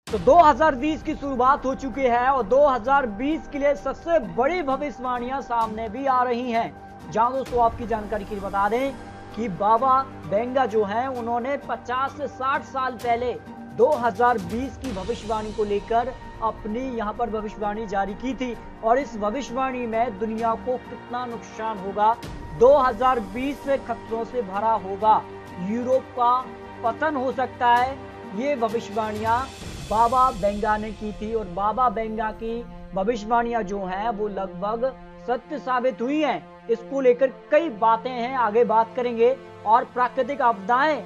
तो 2020 की शुरुआत हो चुकी है और 2020 के लिए सबसे बड़ी भविष्यवाणियां सामने भी आ रही हैं। जहां दोस्तों आपकी जानकारी के लिए बता दें कि बाबा बेंगा जो हैं उन्होंने 50 से 60 साल पहले 2020 की भविष्यवाणी को लेकर अपनी यहां पर भविष्यवाणी जारी की थी और इस भविष्यवाणी में दुनिया को कितना नुकसान होगा, 2020 से खतरों से भरा होगा, यूरोप का पतन हो सकता है, ये भविष्यवाणियां बाबा बेंगा ने की थी। और बाबा बेंगा की भविष्यवाणियां जो हैं वो लगभग सत्य साबित हुई हैं। इसको लेकर कई बातें हैं, आगे बात करेंगे। और प्राकृतिक आपदाएं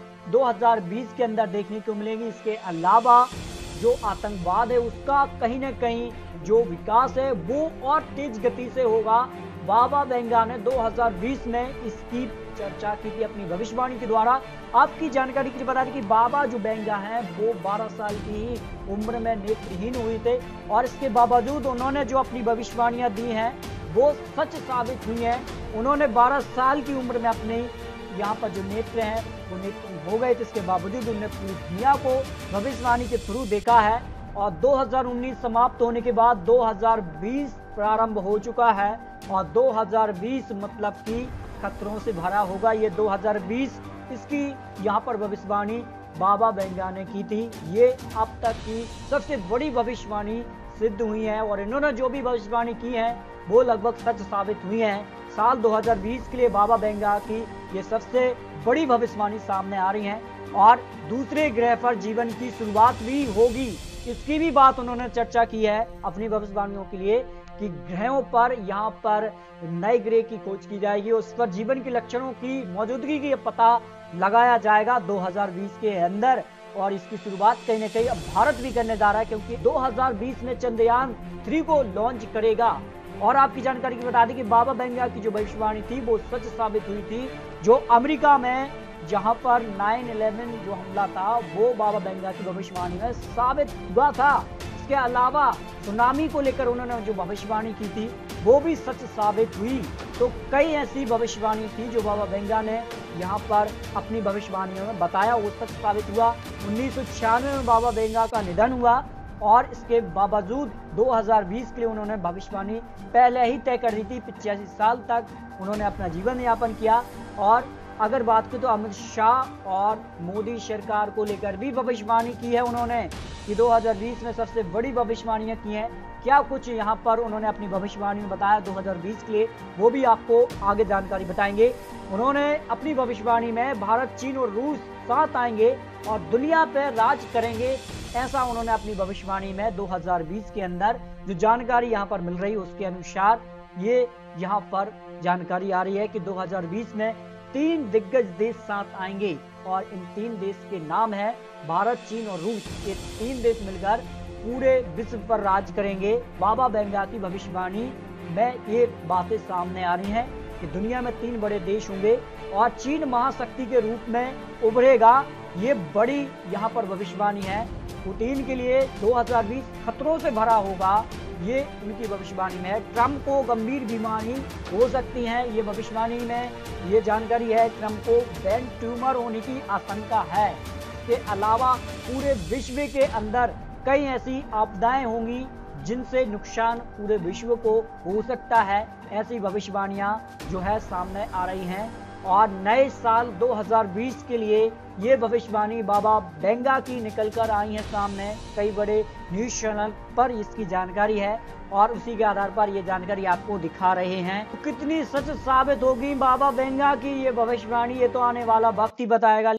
2020 के अंदर देखने को मिलेंगी। इसके अलावा जो आतंकवाद है उसका कहीं ना कहीं जो विकास है वो और तेज गति से होगा। बाबा बेंगा ने 2020 में इसकी चर्चा की थी अपनी भविष्यवाणी के द्वारा। आपकी जानकारी के लिए बता दें कि बाबा जो बेंगा हैं वो 12 साल की ही उम्र में नेत्रहीन हुए थे और इसके बावजूद उन्होंने जो अपनी भविष्यवाणियां दी हैं वो सच साबित हुई हैं। उन्होंने 12 साल की उम्र में अपने यहाँ पर जो नेत्र हैं वो नेत्र हो गए थे। इसके बावजूद उन्होंने पूरी दुनिया को भविष्यवाणी के थ्रू देखा है और 2019 समाप्त होने के बाद 2020 प्रारंभ हो चुका है और 2020 मतलब कि खतरों से भरा होगा। ये 2020 इसकी यहाँ पर भविष्यवाणी बाबा बेंगा ने की थी। ये अब तक की सबसे बड़ी भविष्यवाणी सिद्ध हुई है और इन्होंने जो भी भविष्यवाणी की है वो लगभग सच साबित हुई है। साल 2020 के लिए बाबा बेंगा की ये सबसे बड़ी भविष्यवाणी सामने आ रही है और दूसरे ग्रह पर जीवन की शुरुआत भी होगी, इसकी भी बात उन्होंने चर्चा की है अपनी भविष्यवाणियों के लिए कि ग्रहों पर यहाँ पर नए ग्रह की खोज की जाएगी, उस पर जीवन के लक्षणों की मौजूदगी की पता लगाया जाएगा 2020 के अंदर। और इसकी शुरुआत कहीं ना कहीं अब भारत भी करने जा रहा है क्योंकि 2020 में चंद्रयान 3 को लॉन्च करेगा। और आपकी जानकारी की बता दें कि बाबा बेंगा की जो भविष्यवाणी थी वो सच साबित हुई थी। जो अमेरिका में जहां पर 9/11 जो हमला था वो बाबा बेंगा की भविष्यवाणी में साबित हुआ था। इसके अलावा सुनामी को लेकर उन्होंने जो भविष्यवाणी की थी वो भी सच साबित हुई। तो कई ऐसी भविष्यवाणी थी जो बाबा बेंगा ने यहाँ पर अपनी भविष्यवाणियों में बताया, वो सच साबित हुआ। 1996 में बाबा बेंगा का निधन हुआ और इसके बावजूद 2020 के लिए उन्होंने भविष्यवाणी पहले ही तय कर दी थी। 85 साल तक उन्होंने अपना जीवन यापन किया। और अगर बात करें तो अमित शाह और मोदी सरकार को लेकर भी भविष्यवाणी की है उन्होंने कि 2020 में सबसे बड़ी भविष्यवाणियां की हैं। क्या कुछ यहां पर उन्होंने अपनी भविष्यवाणी में बताया 2020 के लिए, वो भी आपको आगे जानकारी बताएंगे। उन्होंने अपनी भविष्यवाणी में भारत, चीन और रूस साथ आएंगे और दुनिया पर राज करेंगे, ऐसा उन्होंने अपनी भविष्यवाणी में 2020 के अंदर जो जानकारी यहाँ पर मिल रही है उसके अनुसार ये यहाँ पर जानकारी आ रही है कि 2020 में 3 दिग्गज देश साथ आएंगे और इन 3 देश के नाम है भारत, चीन और रूस। ये 3 देश मिलकर पूरे विश्व पर राज करेंगे। बाबा बेंगा की भविष्यवाणी में ये बातें सामने आ रही हैं कि दुनिया में 3 बड़े देश होंगे और चीन महाशक्ति के रूप में उभरेगा। ये बड़ी यहाँ पर भविष्यवाणी है। पुतिन के लिए 2020 खतरों से भरा होगा, ये उनकी भविष्यवाणी में है। ट्रंप को गंभीर बीमारी हो सकती है, ये भविष्यवाणी में ये जानकारी है। ट्रंप को ब्रेन ट्यूमर होने की आशंका है। इसके अलावा पूरे विश्व के अंदर कई ऐसी आपदाएं होंगी जिनसे नुकसान पूरे विश्व को हो सकता है। ऐसी भविष्यवाणियां जो है सामने आ रही हैं और नए साल 2020 के लिए ये भविष्यवाणी बाबा बेंगा की निकलकर आई है सामने। कई बड़े न्यूज चैनल पर इसकी जानकारी है और उसी के आधार पर ये जानकारी आपको दिखा रहे हैं। तो कितनी सच साबित होगी बाबा बेंगा की ये भविष्यवाणी, ये तो आने वाला वक्त ही बताएगा।